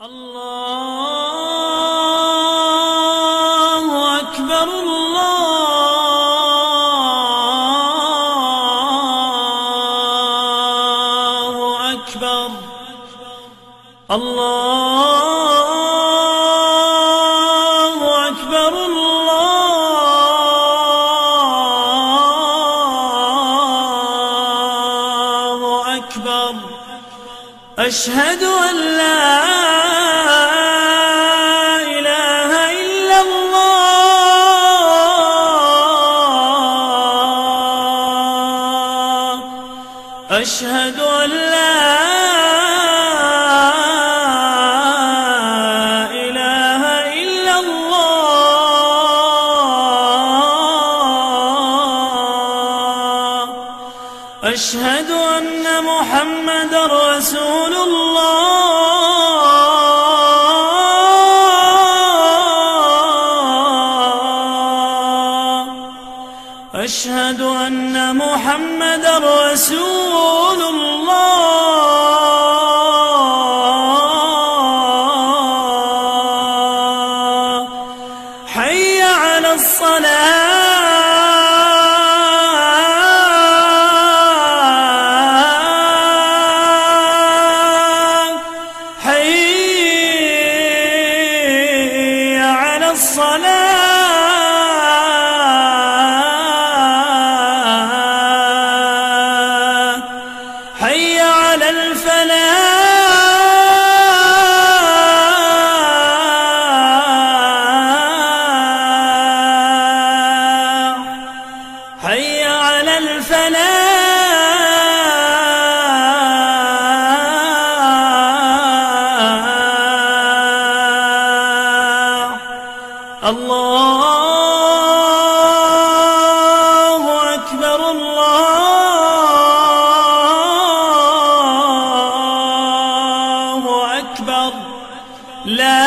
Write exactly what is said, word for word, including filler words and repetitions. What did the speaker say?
الله أكبر الله أكبر الله أكبر الله أكبر أشهد أن لا إله إلا الله أشهد أن لا إله إلا الله أشهد أن محمدًا رسول الله أشهد أن محمدًا رسول الله حي على الصلاة الصلاة حي على الفلاح حي على الفلاح الله أكبر الله أكبر لا